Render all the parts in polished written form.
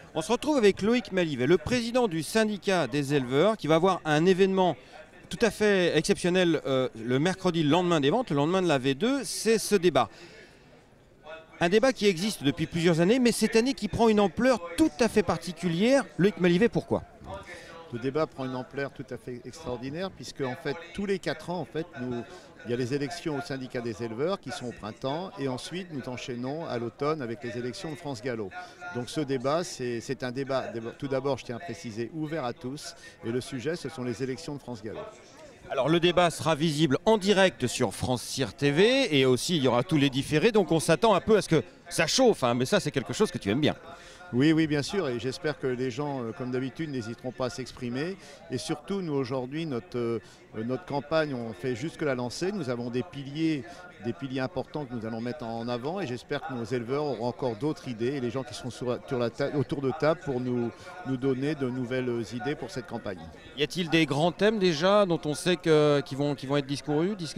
On se retrouve avec Loïc Malivet, le président du syndicat des éleveurs, qui va avoir un événement tout à fait exceptionnel le mercredi, le lendemain des ventes, le lendemain de la V2, c'est ce débat. Un débat qui existe depuis plusieurs années, mais cette année qui prend une ampleur tout à fait particulière. Loïc Malivet, pourquoi ? Le débat prend une ampleur tout à fait extraordinaire puisque en fait tous les 4 ans il y a les élections au syndicat des éleveurs qui sont au printemps et ensuite nous enchaînons à l'automne avec les élections de France Gallo. Donc ce débat c'est un débat tout d'abord je tiens à préciser ouvert à tous et le sujet ce sont les élections de France Gallo. Alors le débat sera visible en direct sur France Cyr TV et aussi il y aura tous les différés, donc on s'attend un peu à ce que ça chauffe, hein, mais ça c'est quelque chose que tu aimes bien. Oui, oui, bien sûr, et j'espère que les gens, comme d'habitude, n'hésiteront pas à s'exprimer. Et surtout, nous, aujourd'hui, notre campagne, on fait juste que la lancer. Nous avons des piliers importants que nous allons mettre en avant. Et j'espère que nos éleveurs auront encore d'autres idées et les gens qui seront autour de table pour nous donner de nouvelles idées pour cette campagne. Y a-t-il des grands thèmes déjà dont on sait qu'ils vont être discutés ?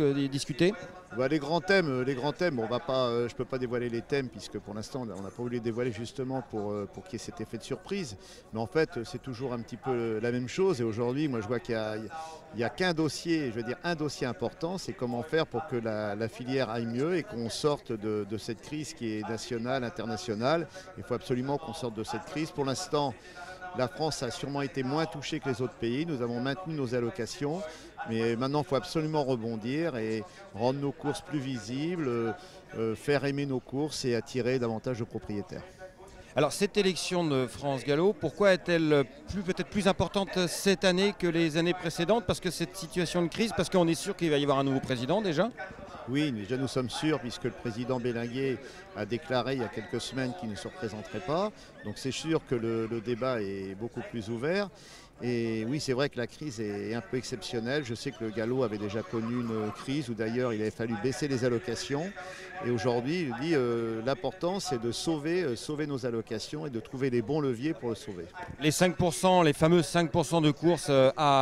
Bah, les grands thèmes, bon, je ne peux pas dévoiler les thèmes puisque pour l'instant on n'a pas voulu les dévoiler justement pour qu'il y ait cet effet de surprise. Mais en fait c'est toujours un petit peu la même chose et aujourd'hui moi je vois qu'il y a qu'un dossier, je veux dire un dossier important, c'est comment faire pour que la filière aille mieux et qu'on sorte de cette crise qui est nationale, internationale. Il faut absolument qu'on sorte de cette crise. Pour l'instant, la France a sûrement été moins touchée que les autres pays. Nous avons maintenu nos allocations. Mais maintenant, il faut absolument rebondir et rendre nos courses plus visibles, faire aimer nos courses et attirer davantage de propriétaires. Alors cette élection de France Gallo, pourquoi est-elle peut-être plus importante cette année que les années précédentes? Parce que cette situation de crise, parce qu'on est sûr qu'il va y avoir un nouveau président déjà? Oui, déjà nous sommes sûrs puisque le président Belinguer a déclaré il y a quelques semaines qu'il ne se représenterait pas. Donc c'est sûr que le débat est beaucoup plus ouvert. Et oui, c'est vrai que la crise est un peu exceptionnelle. Je sais que le Gallo avait déjà connu une crise où d'ailleurs il avait fallu baisser les allocations. Et aujourd'hui, il dit l'important c'est de sauver nos allocations et de trouver les bons leviers pour le sauver. Les 5%, les fameux 5% de courses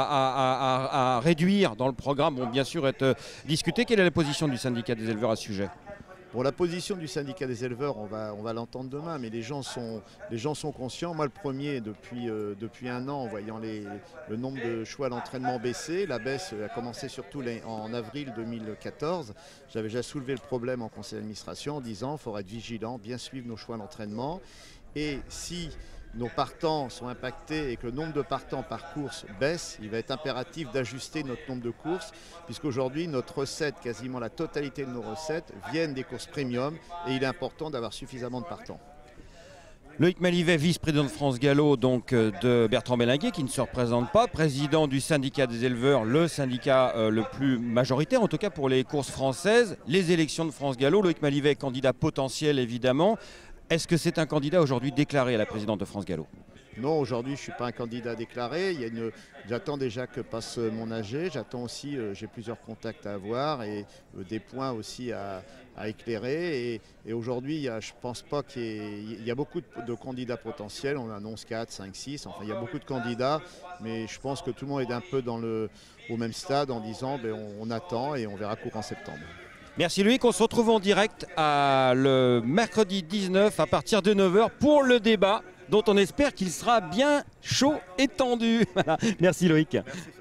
à réduire dans le programme vont bien sûr être discutés. Quelle est la position du syndicat des éleveurs à ce sujet ? Bon, la position du syndicat des éleveurs, on va l'entendre demain, mais les gens sont conscients. Moi, le premier, depuis un an, en voyant le nombre de choix d'entraînement baisser, la baisse a commencé surtout en avril 2014. J'avais déjà soulevé le problème en conseil d'administration en disant qu'il faudra être vigilant, bien suivre nos choix d'entraînement. Et si nos partants sont impactés et que le nombre de partants par course baisse, il va être impératif d'ajuster notre nombre de courses puisqu'aujourd'hui notre recette, quasiment la totalité de nos recettes viennent des courses premium et il est important d'avoir suffisamment de partants. Loïc Malivet, vice-président de France Gallo, donc de Bertrand Belinguer, qui ne se représente pas, président du syndicat des éleveurs, le syndicat le plus majoritaire, en tout cas pour les courses françaises, les élections de France Gallo. Loïc Malivet, candidat potentiel évidemment. Est-ce que c'est un candidat aujourd'hui déclaré à la présidence de France Gallo? Non, aujourd'hui je ne suis pas un candidat déclaré. J'attends déjà que passe mon AG. J'attends aussi, j'ai plusieurs contacts à avoir et des points aussi à éclairer. Et aujourd'hui, je ne pense pas qu'il y a beaucoup de candidats potentiels. On annonce 4, 5, 6. Enfin, il y a beaucoup de candidats. Mais je pense que tout le monde est un peu au même stade en disant on attend et on verra courant septembre. Merci Loïc, on se retrouve en direct le mercredi 19 à partir de 9h pour le débat dont on espère qu'il sera bien chaud et tendu. Voilà. Merci Loïc. Merci.